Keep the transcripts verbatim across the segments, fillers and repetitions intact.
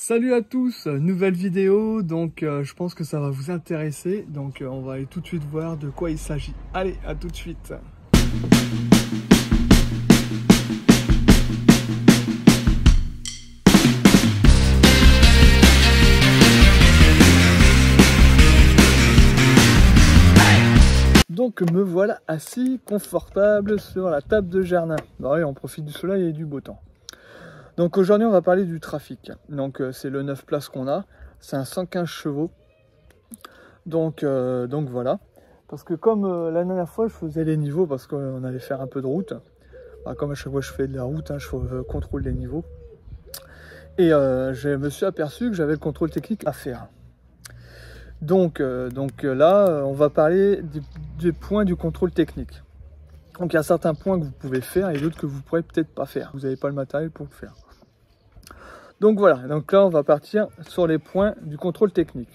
Salut à tous, nouvelle vidéo, donc euh, je pense que ça va vous intéresser, donc euh, on va aller tout de suite voir de quoi il s'agit. Allez, à tout de suite. Donc me voilà assis confortable sur la table de jardin. Bah oui, on profite du soleil et du beau temps. Donc aujourd'hui on va parler du trafic. Donc euh, c'est le neuf places qu'on a, c'est un cent quinze chevaux. Donc, euh, donc voilà. Parce que comme euh, la dernière fois je faisais les niveaux parce qu'on allait faire un peu de route. Bah, comme à chaque fois je fais de la route, hein, je euh, contrôle les niveaux. Et euh, je me suis aperçu que j'avais le contrôle technique à faire. Donc, euh, donc là on va parler des, des points du contrôle technique. Donc il y a certains points que vous pouvez faire et d'autres que vous ne pourrez peut-être pas faire. Vous n'avez pas le matériel pour le faire. Donc voilà, donc là on va partir sur les points du contrôle technique.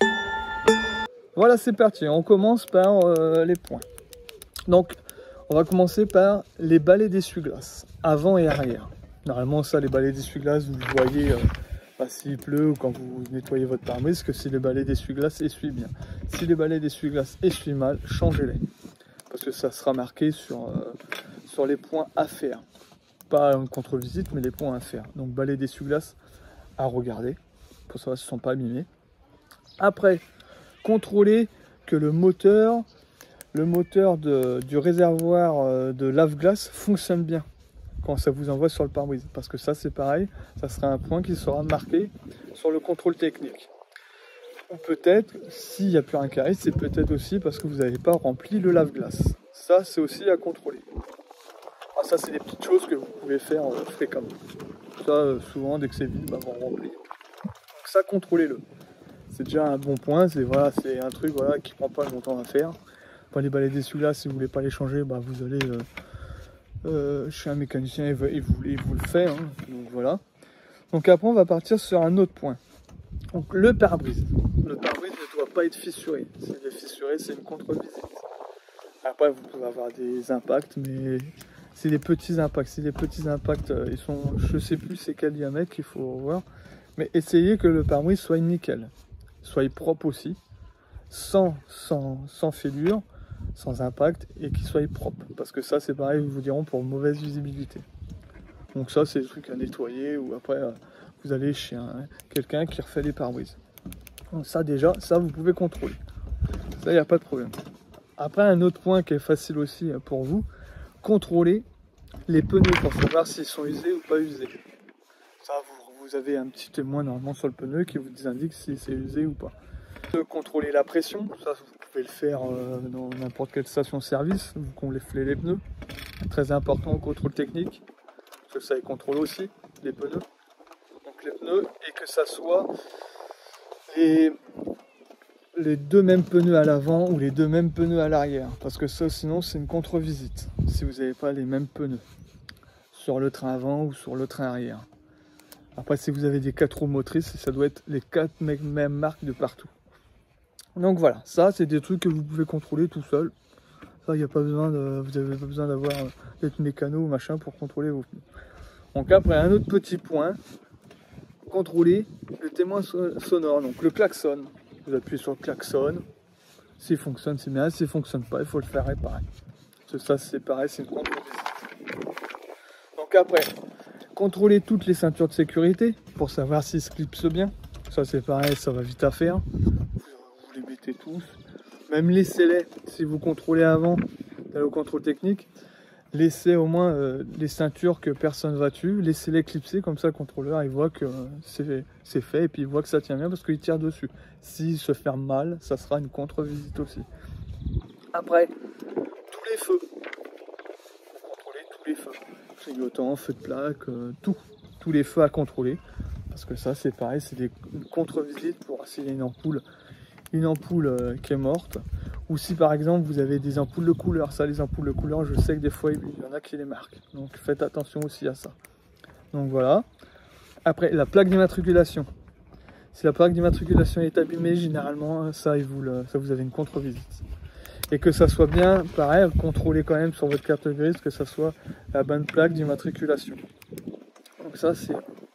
Voilà, c'est parti, on commence par euh, les points. Donc on va commencer par les balais d'essuie-glace, avant et arrière. Normalement ça, les balais d'essuie-glace, vous le voyez euh, bah, s'il pleut ou quand vous nettoyez votre pare-brise, que si les balais d'essuie-glace essuient bien. Si les balais d'essuie-glace essuient mal, changez-les. Parce que ça sera marqué sur, euh, sur les points à faire. Pas une contre-visite, mais les points à faire. Donc balai d'essuie-glace à regarder, pour savoir s'ils ne sont pas abîmés. Après, contrôlez que le moteur, le moteur de, du réservoir de lave-glace fonctionne bien quand ça vous envoie sur le pare-brise. Parce que ça, c'est pareil, ça sera un point qui sera marqué sur le contrôle technique. Ou peut-être, s'il n'y a plus un carré, c'est peut-être aussi parce que vous n'avez pas rempli le lave-glace. Ça, c'est aussi à contrôler. Ah, ça, c'est des petites choses que vous pouvez faire euh, fréquemment. Ça, euh, souvent, dès que c'est vide, bah, vous remplissez. Donc ça, contrôlez-le. C'est déjà un bon point. C'est voilà, c'est un truc voilà, qui ne prend pas longtemps à faire. Pas les balais d'essuie-glace, si vous ne voulez pas les changer, bah, vous allez euh, euh, chez un mécanicien et vous, il vous, il vous le fait. Hein. Donc voilà. Donc après, on va partir sur un autre point. Donc le pare-brise. Le pare-brise ne doit pas être fissuré. S'il est fissuré, c'est une contre-visite. Après, vous pouvez avoir des impacts, mais c'est des petits impacts. C'est des petits impacts, ils sont, je sais plus c'est quel diamètre qu'il faut voir. Mais essayez que le pare-brise soit nickel, soit propre aussi, sans, sans, sans fêlure, sans impact, et qu'il soit propre. Parce que ça, c'est pareil, ils vous diront pour mauvaise visibilité. Donc ça, c'est des trucs à nettoyer, ou après, vous allez chez un, quelqu'un qui refait les pare-brises. Donc ça déjà, ça vous pouvez contrôler. Ça, il n'y a pas de problème. Après, un autre point qui est facile aussi pour vous, contrôler les pneus pour savoir s'ils sont usés ou pas usés. Ça, vous, vous avez un petit témoin normalement sur le pneu qui vous indique si c'est usé ou pas. Contrôler la pression, ça vous pouvez le faire euh, dans n'importe quelle station-service, vous gonflez les pneus. Très important au contrôle technique, parce que ça il contrôle aussi les pneus. Donc les pneus, et que ça soit les... les deux mêmes pneus à l'avant ou les deux mêmes pneus à l'arrière, parce que ça sinon c'est une contre-visite si vous n'avez pas les mêmes pneus sur le train avant ou sur le train arrière. Après, si vous avez des quatre roues motrices, ça doit être les quatre mêmes marques de partout. Donc voilà, ça c'est des trucs que vous pouvez contrôler tout seul. Ça, il n'y a pas besoin de, vous n'avez pas besoin d'avoir d'être mécano ou machin pour contrôler vos pneus. Donc après, un autre petit point, contrôler le témoin sonore, donc le klaxon. Vous appuyez sur le klaxon, s'il fonctionne c'est bien, s'il ne fonctionne pas, il faut le faire réparer. Ça c'est pareil, c'est une contre-visite. Donc après, contrôler toutes les ceintures de sécurité pour savoir s'ils se clipsent bien. Ça c'est pareil, ça va vite à faire. Vous, vous les mettez tous. Même laissez-les, si vous contrôlez avant d'aller au contrôle technique, laissez au moins euh, les ceintures que personne ne va dessus, laissez-les clipser, comme ça le contrôleur il voit que euh, c'est fait et puis il voit que ça tient bien parce qu'il tire dessus. S'il se ferme mal, ça sera une contre-visite aussi. Après, tous les feux. Contrôler tous les feux. Clignotant, feu de plaque, euh, tout. Tous les feux à contrôler. Parce que ça c'est pareil, c'est des contre-visites pour s'il y a une ampoule, une ampoule euh, qui est morte. Ou si par exemple vous avez des ampoules de couleur, ça les ampoules de couleur, je sais que des fois il y en a qui les marquent. Donc faites attention aussi à ça. Donc voilà. Après la plaque d'immatriculation. Si la plaque d'immatriculation est abîmée, généralement ça, vous, le, ça vous avez une contre-visite. Et que ça soit bien, pareil, contrôlez quand même sur votre carte grise que ça soit la bonne plaque d'immatriculation. Donc ça c'est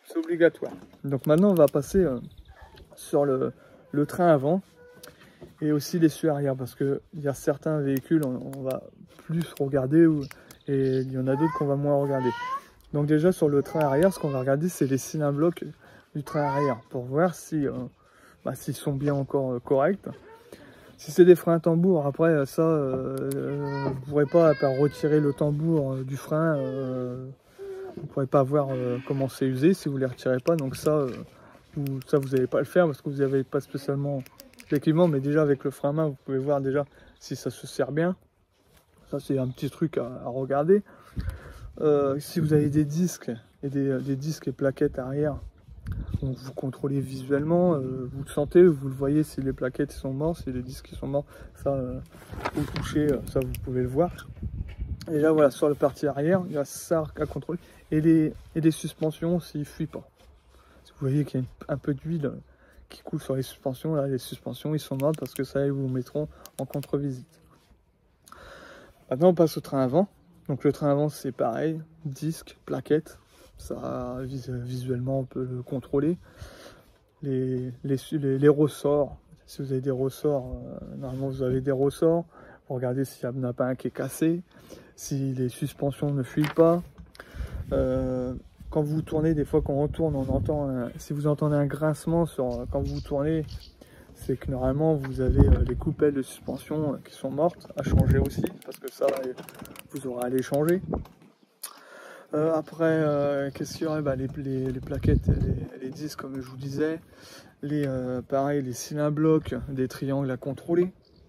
c'est obligatoire. Donc maintenant on va passer euh, sur le, le train avant et aussi l'essieu arrière, parce qu'il y a certains véhicules on, on va plus regarder ou, et il y en a d'autres qu'on va moins regarder. Donc déjà sur le train arrière, ce qu'on va regarder c'est les cylindres blocs du train arrière pour voir si, euh, bah, s'ils sont bien encore euh, corrects. Si c'est des freins à tambour, après ça, euh, vous ne pourrez pas, à part retirer le tambour euh, du frein, euh, vous ne pourrez pas voir euh, comment c'est usé si vous ne les retirez pas. Donc ça, euh, vous, ça vous n'allez pas le faire parce que vous n'avez pas spécialement l'équipement. Mais déjà avec le frein à main, vous pouvez voir déjà si ça se sert bien. Ça c'est un petit truc à, à regarder. Euh, si vous avez des disques et des, des disques et plaquettes arrière, donc vous contrôlez visuellement, euh, vous le sentez, vous le voyez si les plaquettes sont mortes, si les disques sont morts, ça euh, vous touchez, ça vous pouvez le voir. Et là voilà, sur la partie arrière, il y a ça à contrôler. Et les, et les suspensions s'ils ne fuient pas. Si vous voyez qu'il y a un peu d'huile qui coule sur les suspensions, là les suspensions ils sont mortes parce que ça ils vous mettront en contre-visite. Maintenant on passe au train avant. Donc le train avant c'est pareil, disque, plaquettes. Ça, visuellement, on peut le contrôler. Les, les, les, les ressorts, si vous avez des ressorts, euh, normalement vous avez des ressorts. Vous regardez s'il n'y en a pas un qui est cassé, si les suspensions ne fuient pas. Euh, quand vous tournez, des fois quand on tourne, on entend, un, si vous entendez un grincement sur, quand vous tournez, c'est que normalement vous avez euh, les coupelles de suspension qui sont mortes à changer aussi, parce que ça, vous aurez à les changer. Euh, après, euh, qu'est-ce qu'il y aurait bah, les, les, les plaquettes, les, les disques, comme je vous disais. Les, euh, pareil, les cylindres blocs, des triangles à contrôler.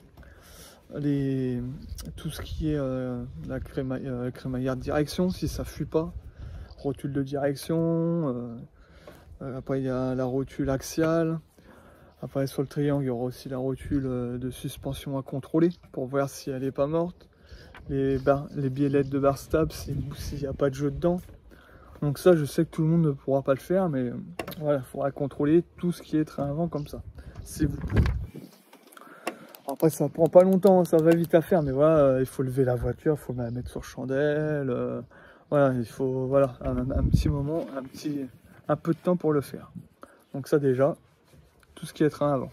Les, tout ce qui est euh, la créma, euh, crémaillère de direction, si ça ne fuit pas. Rotule de direction. Euh, après, il y a la rotule axiale. Après, sur le triangle, il y aura aussi la rotule de suspension à contrôler pour voir si elle n'est pas morte. Les, bar, les biellettes de bar stable s'il n'y a pas de jeu dedans. Donc ça je sais que tout le monde ne pourra pas le faire, mais voilà, il faudra contrôler tout ce qui est train avant comme ça, si vous pouvez. Après ça prend pas longtemps, ça va vite à faire, mais voilà, euh, il faut lever la voiture, il faut la mettre sur chandelle, euh, voilà, il faut voilà, un, un petit moment, un, petit, un peu de temps pour le faire. Donc ça déjà, tout ce qui est train avant.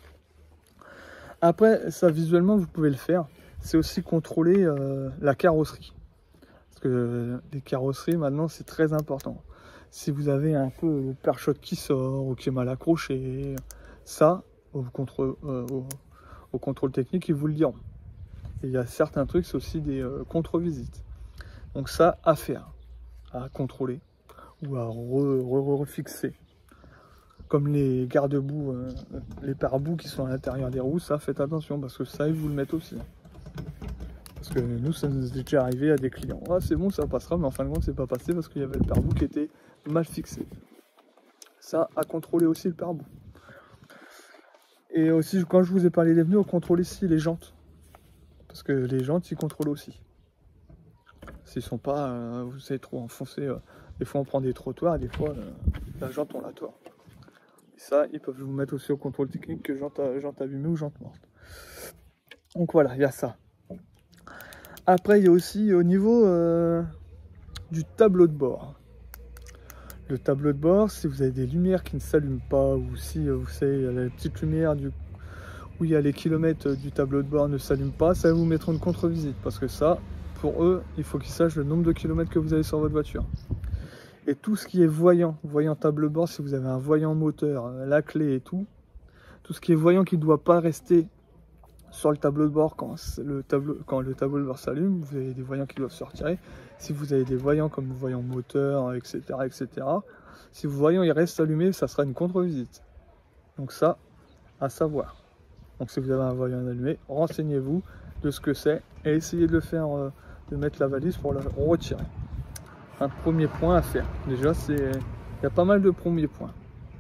Après ça visuellement vous pouvez le faire. C'est aussi contrôler euh, la carrosserie. Parce que les carrosseries, maintenant, c'est très important. Si vous avez un peu le pare-choc qui sort ou qui est mal accroché, ça, au contrôle, euh, au, au contrôle technique, ils vous le diront. Et il y a certains trucs, c'est aussi des euh, contre-visites. Donc ça, à faire, à contrôler ou à refixer. Re, re, Comme les garde-boue, euh, les pare-boues qui sont à l'intérieur des roues, ça, faites attention, parce que ça, ils vous le mettent aussi. Parce que nous, ça nous est déjà arrivé à des clients. Ah, c'est bon, ça passera, mais en fin de compte, c'est pas passé parce qu'il y avait le pare-boue qui était mal fixé. Ça, à contrôler aussi le pare-boue. Et aussi, quand je vous ai parlé des pneus, on contrôle ici les jantes. Parce que les jantes, ils contrôlent aussi. S'ils sont pas, euh, vous savez, trop enfoncés. Euh, des fois, on prend des trottoirs, des fois, euh, la jante, on la tord. Et ça, ils peuvent vous mettre aussi au contrôle technique que jante, jante abîmée ou jante morte. Donc voilà, il y a ça. Après, il y a aussi au niveau euh, du tableau de bord. Le tableau de bord, si vous avez des lumières qui ne s'allument pas, ou si vous savez, la petite lumière du, où il y a les kilomètres du tableau de bord ne s'allument pas, ça va vous mettre une contre-visite. Parce que ça, pour eux, il faut qu'ils sachent le nombre de kilomètres que vous avez sur votre voiture. Et tout ce qui est voyant, voyant tableau de bord, si vous avez un voyant moteur, la clé et tout, tout ce qui est voyant qui ne doit pas rester sur le tableau de bord, quand le tableau, quand le tableau de bord s'allume, vous avez des voyants qui doivent se retirer. Si vous avez des voyants comme le voyant moteur, et cetera, et cetera, si vos voyants ils restent allumés, ça sera une contre-visite. Donc ça, à savoir. Donc si vous avez un voyant allumé, renseignez-vous de ce que c'est et essayez de le faire, euh, de mettre la valise pour le retirer. Un premier point à faire. Déjà, c'est, il y a pas mal de premiers points.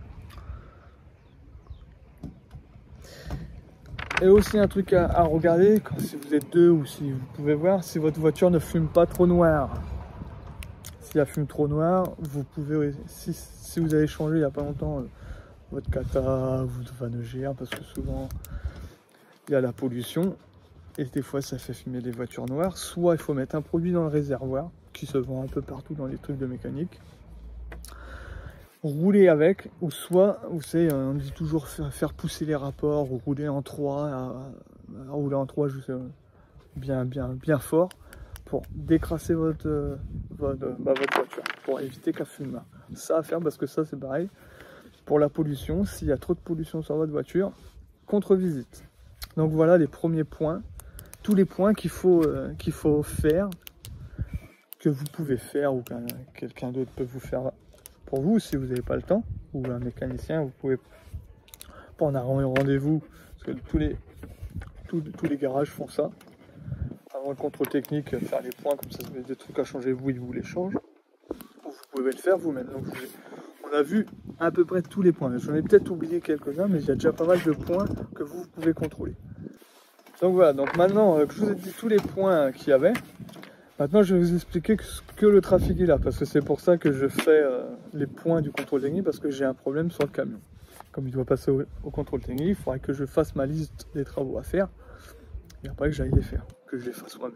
Et aussi un truc à, à regarder, quand, si vous êtes deux ou si vous pouvez voir, si votre voiture ne fume pas trop noir. Si elle fume trop noir, vous pouvez, si, si vous avez changé il n'y a pas longtemps euh, votre cata, votre vanne G R, parce que souvent il y a la pollution, et des fois ça fait fumer les voitures noires, soit il faut mettre un produit dans le réservoir, qui se vend un peu partout dans les trucs de mécanique. rouler avec, ou soit, vous savez, on dit toujours faire, faire pousser les rapports, ou rouler en trois, à, à rouler en trois, je sais, bien, bien, bien fort, pour décrasser votre, votre, bah, votre voiture, pour éviter qu'elle fume. Ça à faire, parce que ça c'est pareil, pour la pollution, s'il y a trop de pollution sur votre voiture, contre-visite. Donc voilà les premiers points, tous les points qu'il faut, euh, qu'il faut faire, que vous pouvez faire, ou qu'un quelqu'un d'autre peut vous faire pour vous, si vous n'avez pas le temps, ou un mécanicien, vous pouvez prendre un rendez-vous, parce que tous les, tous, tous les garages font ça. Avant le contrôle technique, faire les points, comme ça, si vous avez des trucs à changer, vous, ils vous les changent. Ou vous pouvez le faire vous-même. Donc, on a vu à peu près tous les points. J'en ai peut-être oublié quelques-uns, mais il y a déjà pas mal de points que vous, vous pouvez contrôler. Donc voilà, donc maintenant que je vous ai dit tous les points qu'il y avait, maintenant je vais vous expliquer que, que le trafic est là, parce que c'est pour ça que je fais euh, les points du contrôle technique, parce que j'ai un problème sur le camion. Comme il doit passer au, au contrôle technique, il faudrait que je fasse ma liste des travaux à faire, et après que j'aille les faire, que je les fasse moi-même.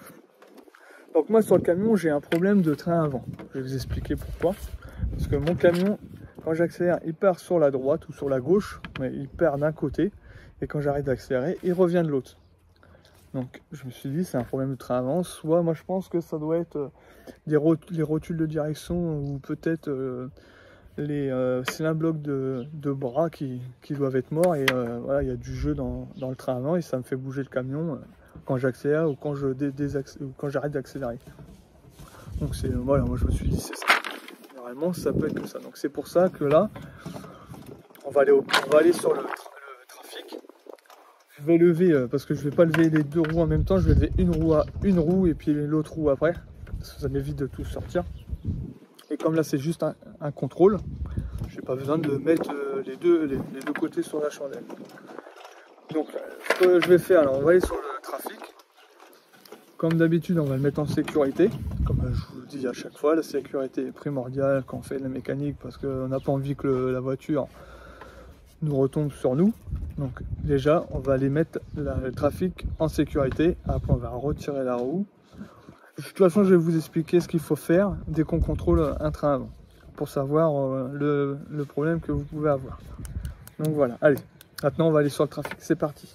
Donc moi sur le camion, j'ai un problème de train avant. Je vais vous expliquer pourquoi. Parce que mon camion, quand j'accélère, il part sur la droite ou sur la gauche, mais il part d'un côté, et quand j'arrête d'accélérer, il revient de l'autre. Donc je me suis dit, c'est un problème de train avant. Soit moi je pense que ça doit être euh, des rot les rotules de direction, ou peut-être euh, les euh, cylindres-blocs de, de bras qui, qui doivent être morts, et euh, voilà, il y a du jeu dans, dans le train avant, et ça me fait bouger le camion euh, quand j'accélère ou quand je dé ou quand j'arrête d'accélérer. Donc c'est voilà, moi je me suis dit c'est ça. Normalement ça peut être que ça. Donc c'est pour ça que là, on va aller, au, on va aller sur le, tra le trafic. Je vais lever, euh, parce que je vais pas lever les deux roues en même temps, je vais lever une roue à une roue et puis l'autre roue après, parce que ça m'évite de tout sortir. Et comme là c'est juste un, un contrôle, j'ai pas besoin de mettre euh, les, deux, les, les deux côtés sur la chandelle. Donc ce que je vais faire, alors on va aller sur le trafic. Comme d'habitude, on va le mettre en sécurité. Comme je vous le dis à chaque fois, la sécurité est primordiale quand on fait de la mécanique, parce qu'on n'a pas envie que le, la voiture nous retombe sur nous. Donc déjà, on va aller mettre la, le trafic en sécurité. Après, on va retirer la roue. De toute façon, je vais vous expliquer ce qu'il faut faire dès qu'on contrôle un train avant, pour savoir euh, le, le problème que vous pouvez avoir. Donc voilà, allez, maintenant on va aller sur le trafic, c'est parti.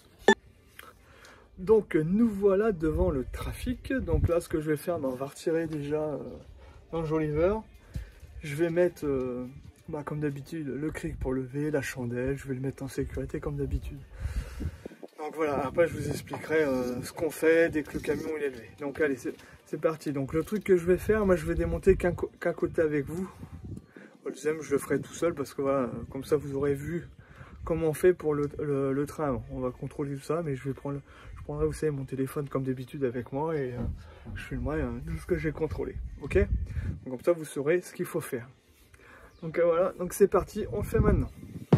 Donc nous voilà devant le trafic. Donc là ce que je vais faire, bah, on va retirer déjà euh, l'enjoliveur. Je vais mettre euh, bah, comme d'habitude le cric pour lever, la chandelle, je vais le mettre en sécurité comme d'habitude. Donc voilà, après je vous expliquerai euh, ce qu'on fait dès que le camion il est levé. Donc allez, c'est parti. Donc le truc que je vais faire, moi je vais démonter qu'un qu'un côté avec vous. Le deuxième je le ferai tout seul, parce que voilà, comme ça vous aurez vu comment on fait pour le, le, le train. On va contrôler tout ça, mais je vais prendre, je prendrai, vous savez, mon téléphone comme d'habitude avec moi, et euh, je filmerai euh, tout ce que j'ai contrôlé. Ok? Donc comme ça, vous saurez ce qu'il faut faire. Donc euh, voilà, donc c'est parti, on le fait maintenant.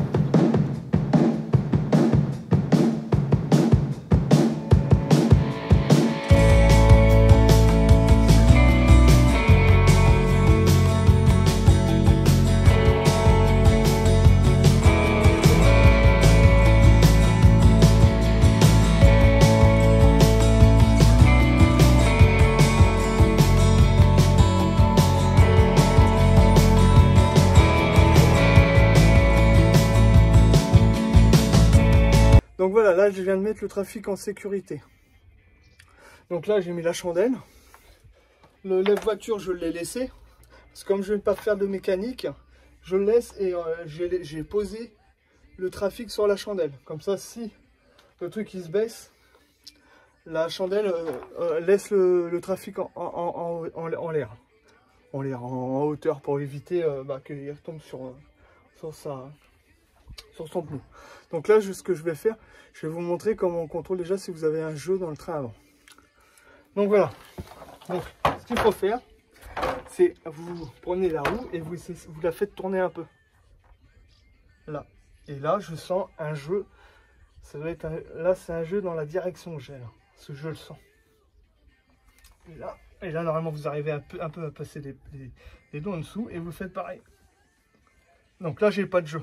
Donc voilà, là je viens de mettre le trafic en sécurité. Donc là j'ai mis la chandelle. Le lève-voiture je l'ai laissé. Parce que comme je ne vais pas faire de mécanique, je le laisse, et euh, j'ai posé le trafic sur la chandelle. Comme ça, si le truc il se baisse, la chandelle euh, euh, laisse le, le trafic en, en, en, en, en l'air. En l'air, en, en hauteur, pour éviter euh, bah, qu'il retombe sur, sur sa... sur son pneu. Donc là, ce que je vais faire, je vais vous montrer comment on contrôle déjà si vous avez un jeu dans le train avant. Donc voilà. Donc, ce qu'il faut faire, c'est vous prenez la roue et vous, vous la faites tourner un peu. Là. Et là, je sens un jeu. Ça doit être un, là, c'est un jeu dans la direction que j'ai là. Ce jeu le sens. Et là, et là, normalement, vous arrivez un peu, un peu à passer les, les, les doigts en dessous, et vous faites pareil. Donc là, j'ai pas de jeu.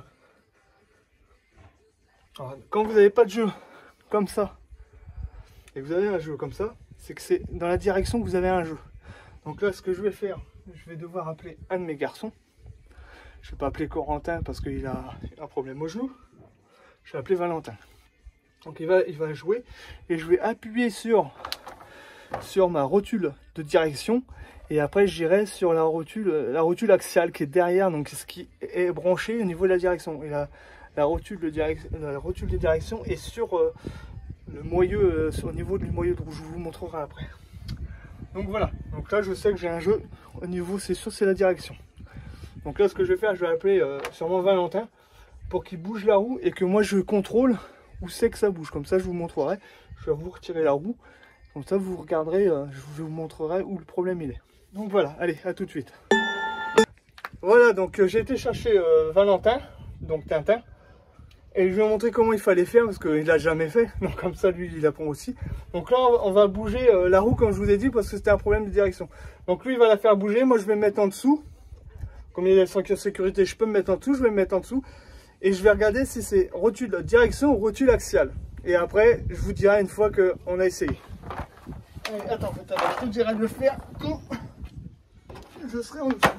Alors, quand vous n'avez pas de jeu comme ça, et que vous avez un jeu comme ça, c'est que c'est dans la direction que vous avez un jeu. Donc là, ce que je vais faire, je vais devoir appeler un de mes garçons. Je vais pas appeler Corentin parce qu'il a un problème au genou. Je vais appeler Valentin. Donc il va, il va jouer et je vais appuyer sur, sur ma rotule de direction et après j'irai sur la rotule, la rotule axiale qui est derrière, donc ce qui est branché au niveau de la direction. Et la, la, rotule, de direction, la rotule de direction est sur euh, le moyeu, euh, sur, au niveau du moyeu de roue. Je vous montrerai après. Donc voilà, donc là je sais que j'ai un jeu au niveau, c'est sûr, c'est la direction. Donc là ce que je vais faire, je vais appeler euh, sûrement Valentin pour qu'il bouge la roue et que moi je contrôle où c'est que ça bouge. Comme ça je vous montrerai, je vais vous retirer la roue, comme ça vous regarderez, euh, je vous montrerai où le problème il est. Donc voilà, allez, à tout de suite. Voilà, donc euh, j'ai été chercher euh, Valentin, donc Tintin, et je lui ai montré comment il fallait faire parce qu'il l'a jamais fait, donc comme ça lui il apprend aussi. Donc là on va bouger euh, la roue comme je vous ai dit parce que c'était un problème de direction. Donc lui il va la faire bouger, moi je vais me mettre en dessous. Comme il y a la sécurité, je peux me mettre en dessous, je vais me mettre en dessous. Et je vais regarder si c'est rotule direction ou rotule axiale. Et après, je vous dirai une fois qu'on a essayé. Allez, attends, attends, je te dirai de le faire quand je serai en dessous.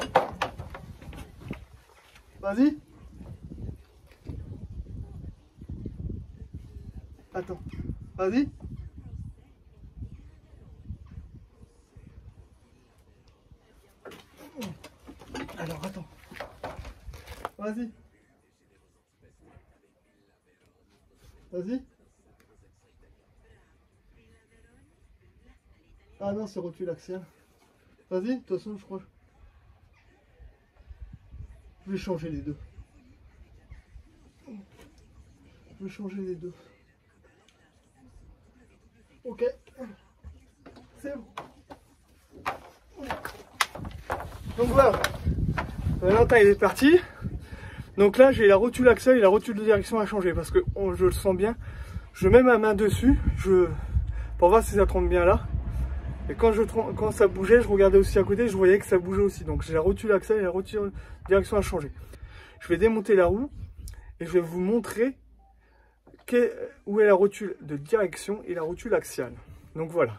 Vas-y. Attends, vas-y. Alors, attends. Vas-y. Vas-y. Ah non, c'est rotule axiale. Vas-y, de toute façon, je crois. Je vais changer les deux. Je vais changer les deux. Ok. C'est bon. Donc voilà. Valentin il est parti. Donc là j'ai la rotule axiale et la rotule de direction à changer parce que on, je le sens bien. Je mets ma main dessus je, pour voir si ça trompe bien là. Et quand, je, quand ça bougeait, je regardais aussi à côté, je voyais que ça bougeait aussi. Donc j'ai la rotule axiale et la rotule de direction à changer. Je vais démonter la roue et je vais vous montrer que, où est la rotule de direction et la rotule axiale. Donc voilà.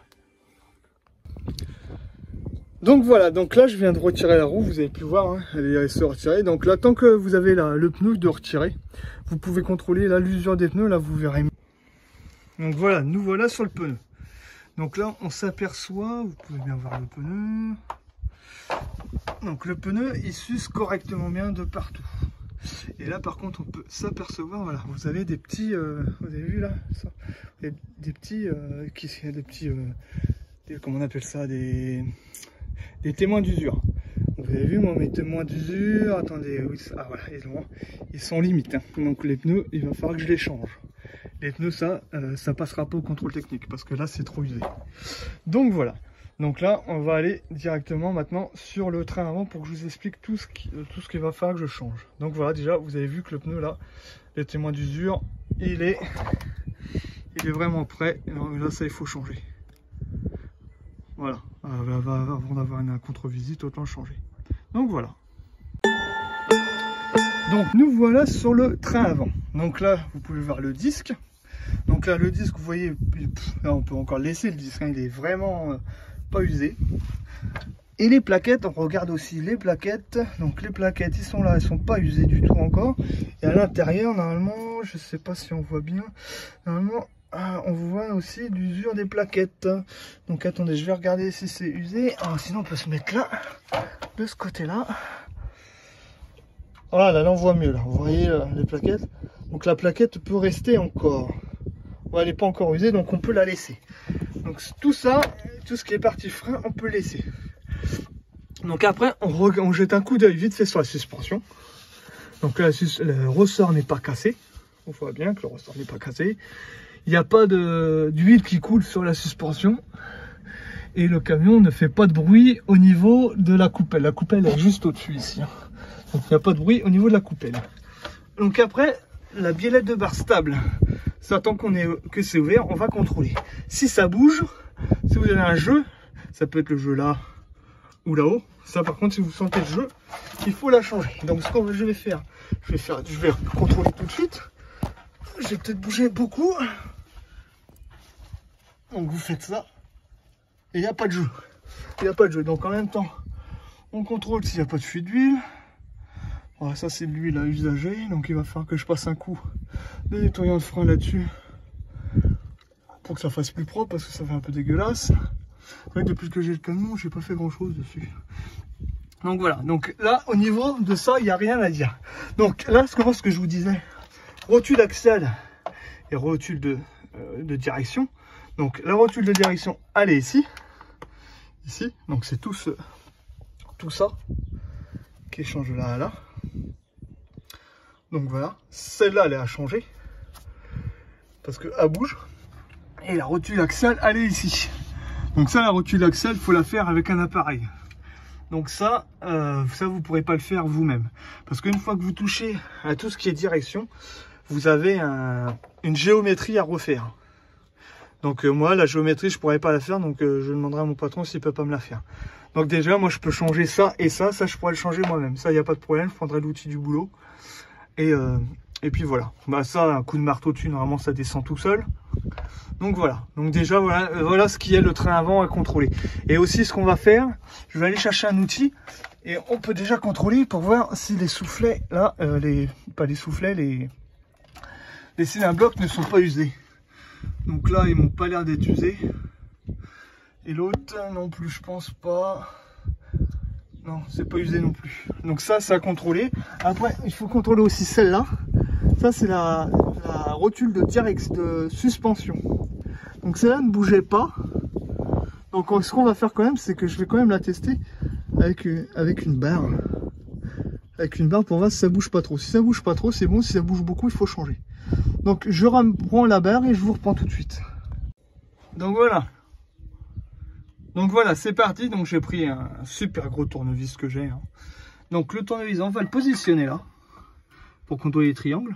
Donc voilà, donc là je viens de retirer la roue, vous avez pu voir, hein, elle est se retirer. Donc là, tant que vous avez la, le pneu de retirer, vous pouvez contrôler là l'usure des pneus, là vous verrez. Donc voilà, nous voilà sur le pneu. Donc là on s'aperçoit, vous pouvez bien voir le pneu. Donc le pneu il s'use correctement bien de partout. Et là par contre on peut s'apercevoir, voilà, vous avez des petits, euh, vous avez vu là, ça, des, des petits, euh, qui, des petits, euh, des, comment on appelle ça, des... des témoins d'usure. Vous avez vu moi mes témoins d'usure, attendez, oui, ah voilà, ils, ont, ils sont limites, hein. Donc les pneus, il va falloir que je les change. Les pneus ça, euh, ça passera pas au contrôle technique parce que là c'est trop usé. Donc voilà, donc là on va aller directement maintenant sur le train avant pour que je vous explique tout ce qui, tout ce qu'il va falloir que je change. Donc voilà, déjà vous avez vu que le pneu là, les témoins d'usure, il est, il est vraiment prêt. Alors, là ça il faut changer. Voilà, avant d'avoir une contre-visite, autant changer. Donc voilà. Donc nous voilà sur le train avant. Donc là, vous pouvez voir le disque. Donc là, le disque, vous voyez, là, on peut encore laisser le disque, hein, il est vraiment euh, pas usé. Et les plaquettes, on regarde aussi les plaquettes. Donc les plaquettes, ils sont là, elles sont pas usées du tout encore. Et à l'intérieur, normalement, je sais pas si on voit bien, normalement, ah, on voit aussi l'usure des plaquettes. Donc attendez, je vais regarder si c'est usé. Ah, sinon on peut se mettre là, de ce côté-là. Voilà, là on voit mieux. Là. Vous voyez euh, les plaquettes. Donc la plaquette peut rester encore. Ouais, elle n'est pas encore usée, donc on peut la laisser. Donc tout ça, tout ce qui est partie frein, on peut laisser. Donc après, on, on jette un coup d'œil vite fait sur la suspension. Donc là, le ressort n'est pas cassé. On voit bien que le ressort n'est pas cassé. Il n'y a pas d'huile qui coule sur la suspension. Et le camion ne fait pas de bruit au niveau de la coupelle. La coupelle est juste au-dessus ici. Donc il n'y a pas de bruit au niveau de la coupelle. Donc après, la biellette de barre stable. Ça, tant qu'on est que c'est ouvert, on va contrôler. Si ça bouge, si vous avez un jeu, ça peut être le jeu là ou là-haut. Ça par contre, si vous sentez le jeu, il faut la changer. Donc ce que je vais faire, je vais faire, je vais contrôler tout de suite. J'ai peut-être bougé beaucoup. Donc vous faites ça. Et il n'y a pas de jeu. Il n'y a pas de jeu. Donc en même temps, on contrôle s'il n'y a pas de fuite d'huile. Voilà, ça c'est de l'huile à usager, donc il va falloir que je passe un coup de nettoyant de frein là-dessus pour que ça fasse plus propre parce que ça fait un peu dégueulasse. C'est vrai que depuis que j'ai le camion, j'ai pas fait grand chose dessus. Donc voilà, donc là au niveau de ça, il n'y a rien à dire. Donc là, ce que, ce que je vous disais, rotule axiale et rotule de, euh, de direction. Donc la rotule de direction, elle est ici. Ici, donc c'est tout, ce, tout ça qui change de là à là. Donc voilà, celle-là elle est à changer parce qu'elle bouge. Et la rotule axiale, elle est ici. Donc ça, la rotule axiale, il faut la faire avec un appareil. Donc ça, euh, ça vous ne pourrez pas le faire vous-même. Parce qu'une fois que vous touchez à tout ce qui est direction, vous avez un, une géométrie à refaire. Donc euh, moi, la géométrie, je ne pourrais pas la faire. Donc euh, je demanderai à mon patron s'il ne peut pas me la faire. Donc déjà, moi, je peux changer ça et ça. Ça, je pourrais le changer moi-même. Ça, il n'y a pas de problème. Je prendrai l'outil du boulot. Et, euh, et puis voilà. Bah, ça, un coup de marteau dessus, normalement, ça descend tout seul. Donc voilà, donc déjà voilà, voilà ce qui est le train avant à contrôler. Et aussi ce qu'on va faire, je vais aller chercher un outil et on peut déjà contrôler pour voir si les soufflets, là, euh, les, pas les soufflets, les, les cylindres blocs ne sont pas usés. Donc là, ils m'ont pas l'air d'être usés. Et l'autre non plus, je pense pas. Non, c'est pas usé non plus. Donc ça, c'est à contrôler. Après, il faut contrôler aussi celle-là. Ça, c'est la, la rotule de direct de suspension. Donc celle-là ne bougeait pas. Donc ce qu'on va faire quand même, c'est que je vais quand même la tester avec, avec une barre. Avec une barre pour voir si ça bouge pas trop. Si ça bouge pas trop, c'est bon. Si ça bouge beaucoup, il faut changer. Donc je reprends la barre et je vous reprends tout de suite. Donc voilà. Donc voilà, c'est parti. Donc j'ai pris un super gros tournevis que j'ai. Hein. Donc le tournevis, on va le positionner là pour contrôler les triangles.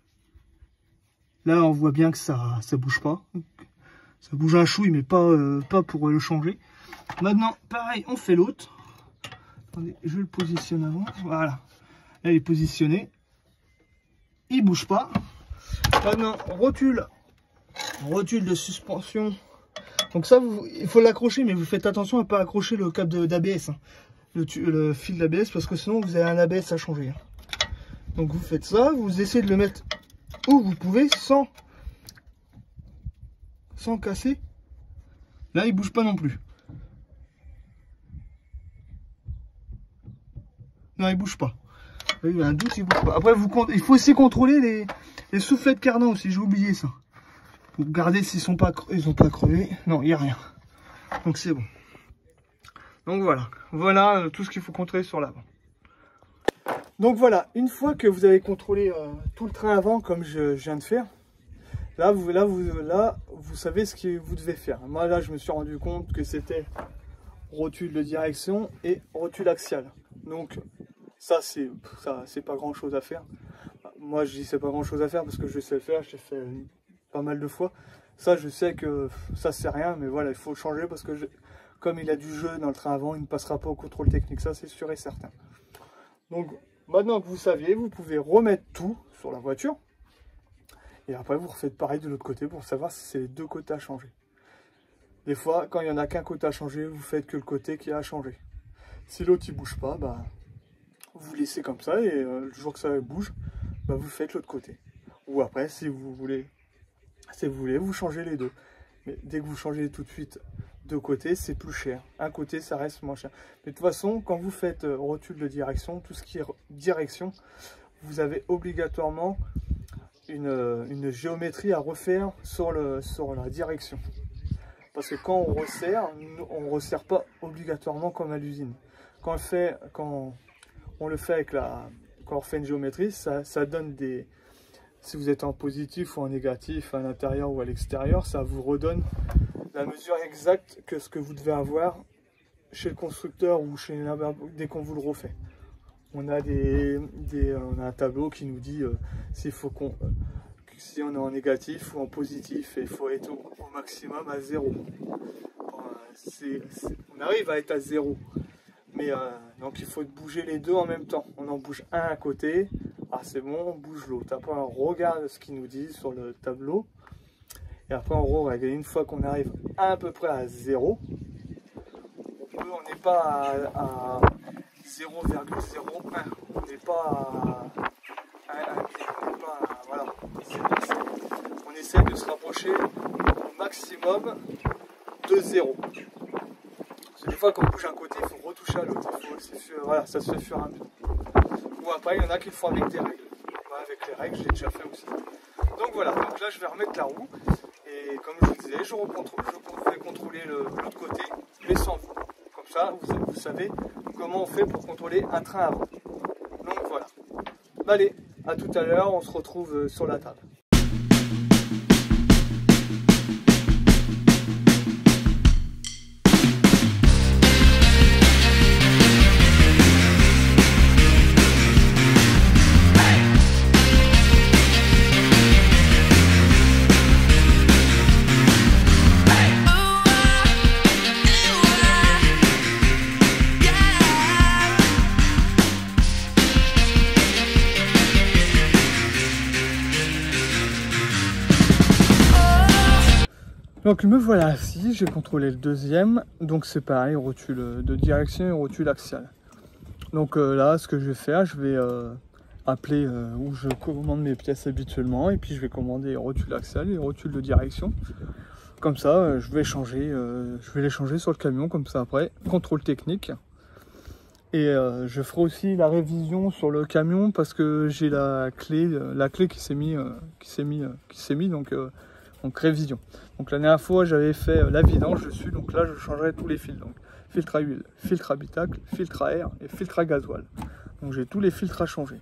Là, on voit bien que ça ça bouge pas. Ça bouge un chouille, mais pas, euh, pas pour le changer. Maintenant, pareil, on fait l'autre. Attendez, je le positionne avant. Voilà. Là, il est positionné. Il bouge pas. Maintenant, rotule. Rotule de suspension. Donc ça, vous, il faut l'accrocher, mais vous faites attention à ne pas accrocher le câble d'A B S. Hein, le, le fil d'A B S, parce que sinon, vous avez un A B S à changer. Hein. Donc vous faites ça, vous essayez de le mettre où vous pouvez sans... sans casser. Là, il bouge pas non plus. Non, il bouge pas. Il y a un doute, il bouge pas. Après, vous, il faut aussi contrôler les, les soufflets de cardan aussi. J'ai oublié ça. Pour regarder s'ils sont pas, ils sont pas crevés. Non, il n'y a rien. Donc c'est bon. Donc voilà. Voilà euh, tout ce qu'il faut contrôler sur l'avant. Donc voilà. Une fois que vous avez contrôlé euh, tout le train avant, comme je, je viens de faire. Là vous, là, vous, là, vous savez ce que vous devez faire. Moi, là, je me suis rendu compte que c'était rotule de direction et rotule axiale. Donc, ça, c'est ça, c'est pas grand-chose à faire. Moi, je dis c'est pas grand-chose à faire parce que je sais le faire. J'ai fait pas mal de fois. Ça, je sais que ça, c'est rien. Mais voilà, il faut le changer parce que je, comme il a du jeu dans le train avant, il ne passera pas au contrôle technique. Ça, c'est sûr et certain. Donc, maintenant que vous saviez, vous pouvez remettre tout sur la voiture. Et après, vous refaites pareil de l'autre côté pour savoir si c'est les deux côtés à changer. Des fois, quand il n'y en a qu'un côté à changer, vous faites que le côté qui a à changer. Si l'autre, il ne bouge pas, bah, vous laissez comme ça. Et euh, le jour que ça bouge, bah, vous faites l'autre côté. Ou après, si vous voulez, si vous voulez, vous changez les deux. Mais dès que vous changez tout de suite deux côtés, c'est plus cher. Un côté, ça reste moins cher. Mais de toute façon, quand vous faites euh, rotule de direction, tout ce qui est direction, vous avez obligatoirement... Une, une géométrie à refaire sur, le, sur la direction. Parce que quand on resserre, on ne resserre pas obligatoirement comme à l'usine. Quand, on fait, quand on le fait avec la... Quand on refait une géométrie, ça, ça donne des... Si vous êtes en positif ou en négatif, à l'intérieur ou à l'extérieur, ça vous redonne la mesure exacte que ce que vous devez avoir chez le constructeur ou chez dès qu'on vous le refait. On a, des, des, on a un tableau qui nous dit euh, s'il faut qu'on, euh, si on est en négatif ou en positif, et il faut être au, au maximum à zéro. Euh, c'est, c'est, on arrive à être à zéro, mais euh, donc il faut bouger les deux en même temps. On en bouge un à côté, ah c'est bon, on bouge l'autre. Après on regarde ce qu'il nous dit sur le tableau, et après on regarde. Une fois qu'on arrive à, à peu près à zéro, on n'est pas à, à zéro virgule zéro un, on n'est pas pas à, à, à, on n'est pas à, voilà, on essaie de se rapprocher au maximum de zéro. Parce que des fois quand on bouge un côté, il faut retoucher à l'autre. Voilà, ça se fait fur et à mesure. Ou après, il y en a qui le font avec des règles. Moi, avec les règles, j'ai déjà fait aussi. Donc voilà, donc là je vais remettre la roue. Et comme je vous disais, je, je vais contrôler l'autre côté, mais sans vous. Comme ça, vous, vous savez comment on fait pour contrôler un train avant. Donc voilà. Allez, à tout à l'heure, on se retrouve sur la table. Donc me voilà assis, j'ai contrôlé le deuxième, donc c'est pareil, rotule de direction et rotule axiale. Donc euh, là, ce que je vais faire, je vais euh, appeler euh, où je commande mes pièces habituellement, et puis je vais commander rotule axiale et rotule de direction. Comme ça, euh, je vais changer, euh, je vais les changer sur le camion, comme ça après, contrôle technique. Et euh, je ferai aussi la révision sur le camion parce que j'ai la clé, la clé qui s'est mis, euh, qui s'est mis, euh, qui s'est mis, donc euh, Donc révision. Donc la dernière fois j'avais fait la vidange dessus, donc là je changerai tous les fils. Donc filtre à huile, filtre habitacle, filtre à air et filtre à gasoil. Donc j'ai tous les filtres à changer.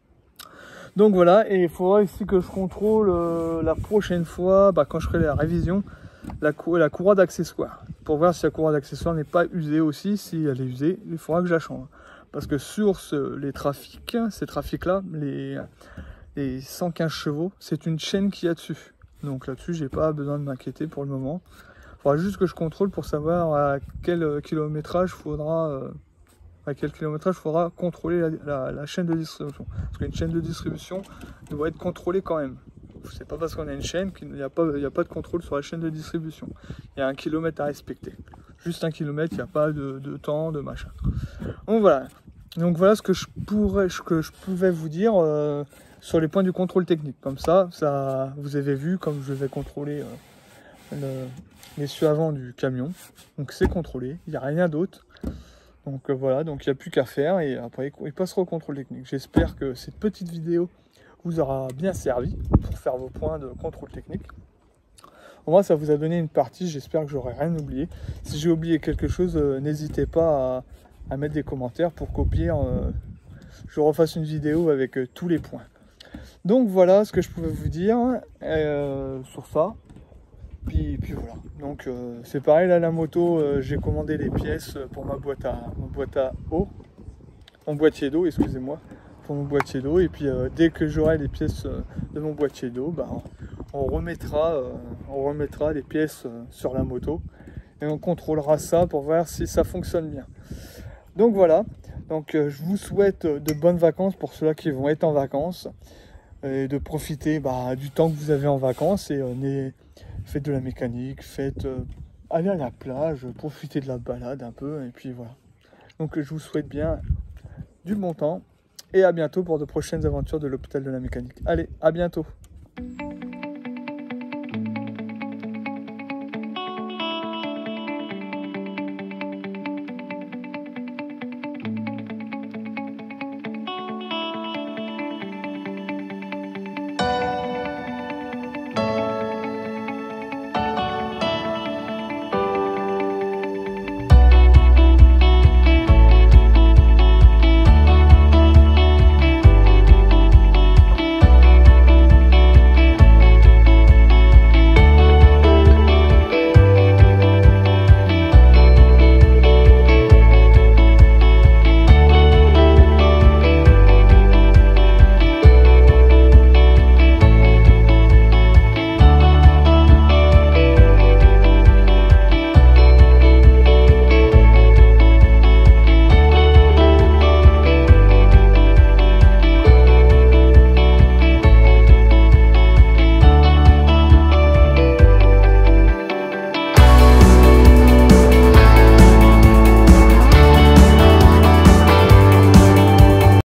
Donc voilà, et il faudra ici que je contrôle euh, la prochaine fois, bah, quand je ferai la révision, la, cou la courroie d'accessoires. Pour voir si la courroie d'accessoires n'est pas usée aussi. Si elle est usée, il faudra que je la change. Parce que sur ce, les trafics, ces trafics là, les, les cent quinze chevaux, c'est une chaîne qu'il y a dessus. Donc là-dessus, j'ai pas besoin de m'inquiéter pour le moment. Il faudra juste que je contrôle pour savoir à quel kilométrage faudra, euh, à quel kilométrage faudra contrôler la, la, la chaîne de distribution. Parce qu'une chaîne de distribution doit être contrôlée quand même. C'est pas parce qu'on a une chaîne qu'il n'y a pas, il n'y a pas de contrôle sur la chaîne de distribution. Il y a un kilomètre à respecter. Juste un kilomètre, il n'y a pas de, de temps, de machin. Donc voilà. Donc voilà ce que je pourrais, ce que je pouvais vous dire. Euh, sur les points du contrôle technique. Comme ça, ça vous avez vu, comme je vais contrôler euh, le, l'essieu avant du camion. Donc c'est contrôlé, il n'y a rien d'autre. Donc euh, voilà, donc il n'y a plus qu'à faire et après il passera au contrôle technique. J'espère que cette petite vidéo vous aura bien servi pour faire vos points de contrôle technique. Au moins ça vous a donné une partie, j'espère que j'aurai rien oublié. Si j'ai oublié quelque chose, euh, n'hésitez pas à, à mettre des commentaires pour qu'au pire euh, je refasse une vidéo avec euh, tous les points. Donc voilà ce que je pouvais vous dire euh, sur ça. Puis, puis voilà. Donc euh, c'est pareil là, la moto, euh, j'ai commandé les pièces pour ma boîte à, ma boîte à eau, mon boîtier d'eau, excusez-moi, pour mon boîtier d'eau. Et puis euh, dès que j'aurai les pièces de mon boîtier d'eau, bah, on remettra, euh, on remettra les pièces sur la moto et on contrôlera ça pour voir si ça fonctionne bien. Donc voilà. Donc euh, je vous souhaite de bonnes vacances pour ceux-là qui vont être en vacances. Et de profiter bah, du temps que vous avez en vacances et euh, faites de la mécanique, faites euh, allez à la plage, profitez de la balade un peu et puis voilà. Donc je vous souhaite bien du bon temps et à bientôt pour de prochaines aventures de l'hôpital de la mécanique. Allez, à bientôt.